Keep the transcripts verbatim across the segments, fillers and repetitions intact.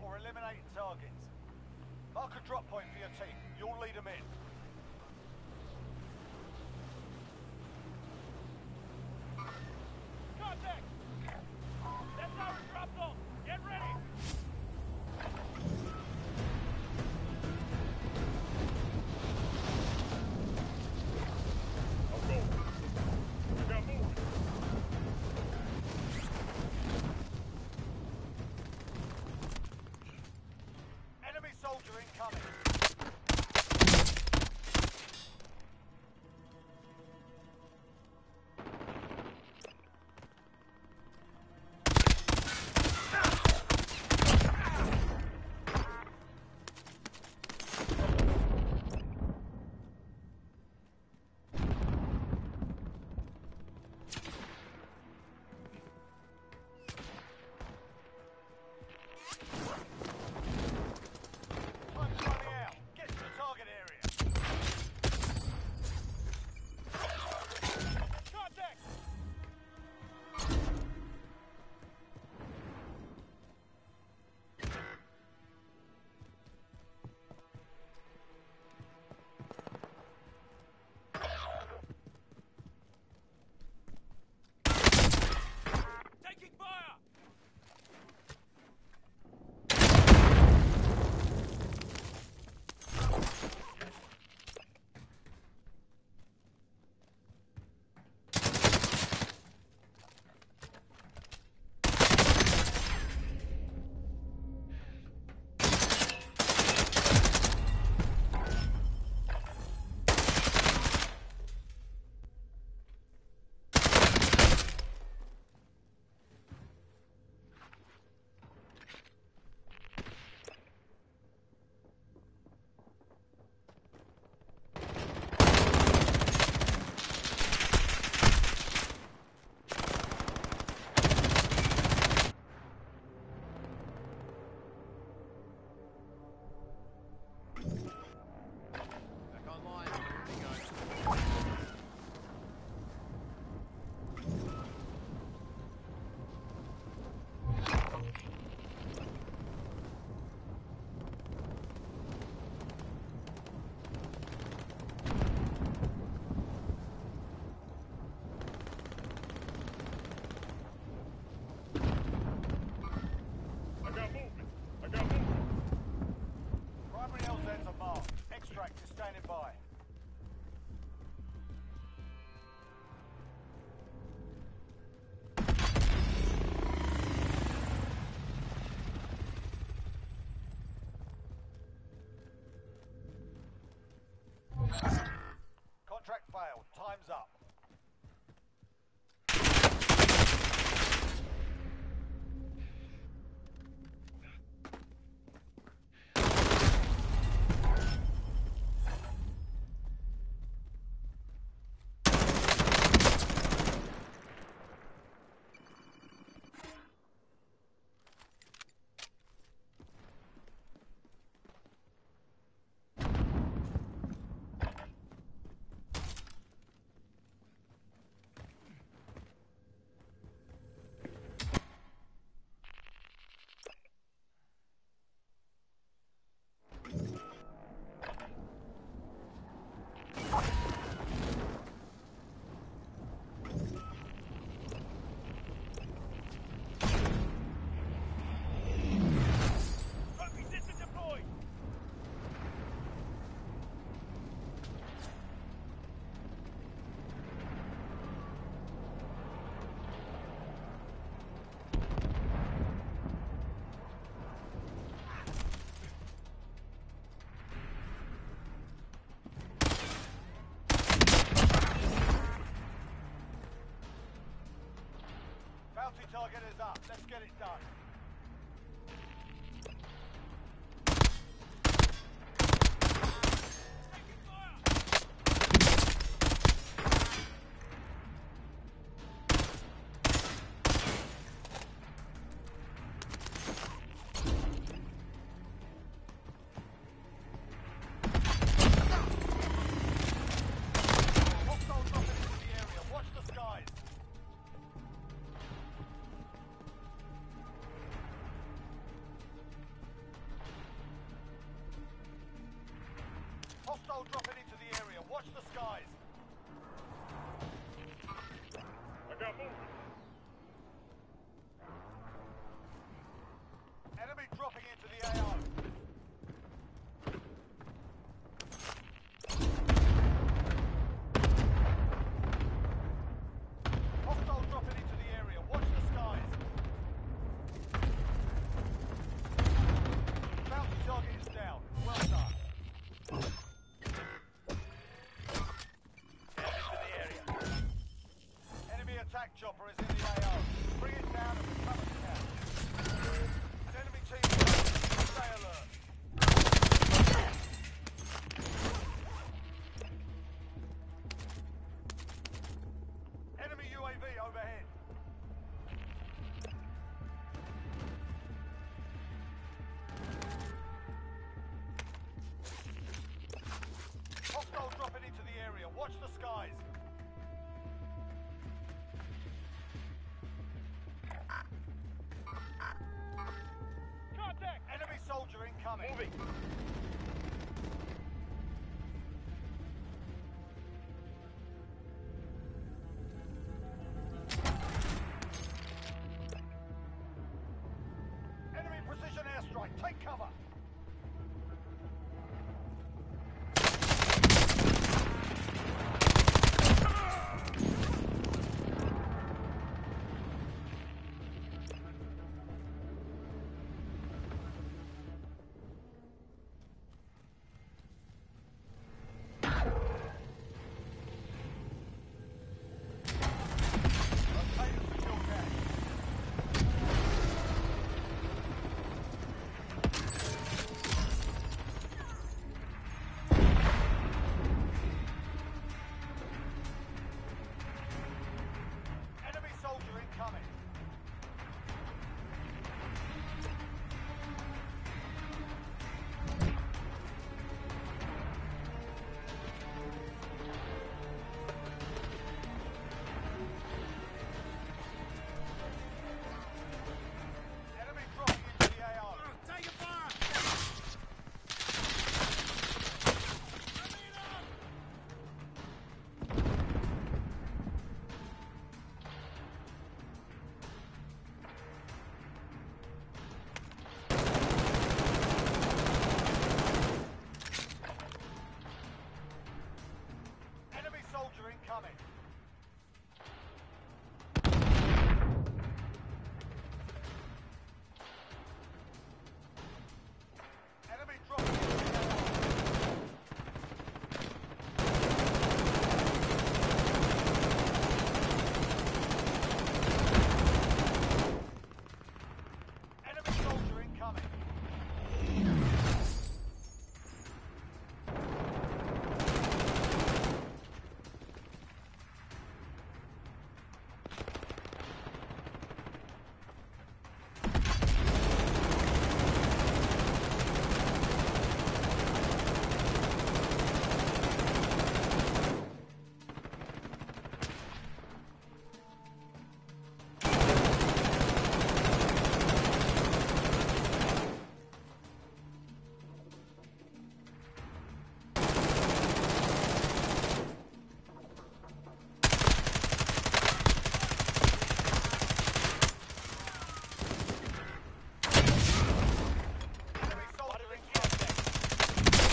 We're eliminating targets. Mark a drop point for your team. You'll lead them in. Contact! That's our drop zone! Get ready! I'll go. I got moving. Enemy soldier incoming. Time's running out. Get to the target area. Contact! Taking fire! Back online. Here we go. I got movement. I got movement. Primary L Zs are marked. Extract is standing by. Contract failed. Time's up. Trophy system deployed! Bounty target is up. Let's get it done. Taking fire! Hostile dropping into the area. Watch the skies. dropping into the area. Watch the skies. I got movement. Enemy dropping into the A O. Hostile dropping into the area. Watch the skies. Bounty target is down. Well done. Enemies in the area. Enemy attack chopper is in the A O. Bring it down and recover the cash. An enemy team is down. Stay alert. Enemy U A V overhead. Hostile dropping into the area. Watch the skies. Contact! Enemy soldier incoming. Moving. Enemy precision airstrike. Take cover. Locate and secure cash. Enemy soldier incoming. Enemy dropping into the A O. Take it fire! Enemy soldier incoming. Enemy dropping into the A O. Enemy soldier incoming. Enemy soldier incoming.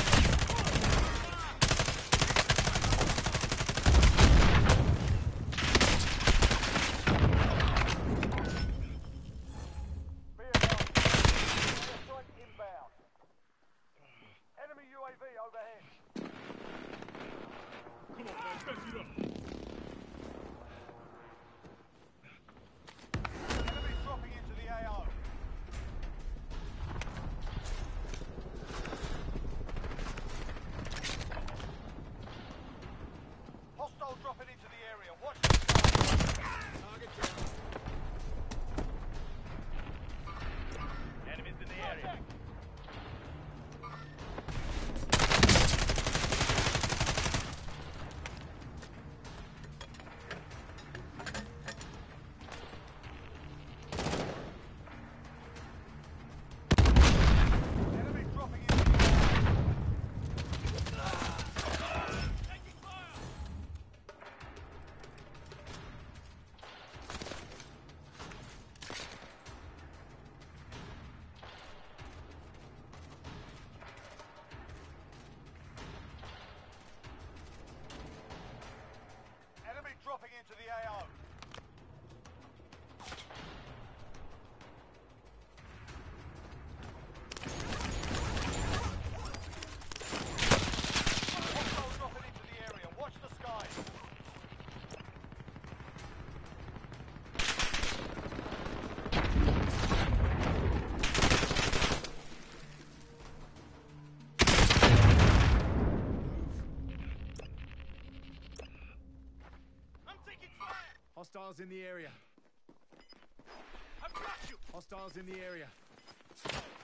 Be advised. Airstrike inbound. Enemy U A V overhead. Come on, man, fess it up. Enemy dropping into the A O. Hostile dropping into the area. Watch the skies. Target down. Enemies in the area. Hostiles in the area. I've got you! Hostiles in the area.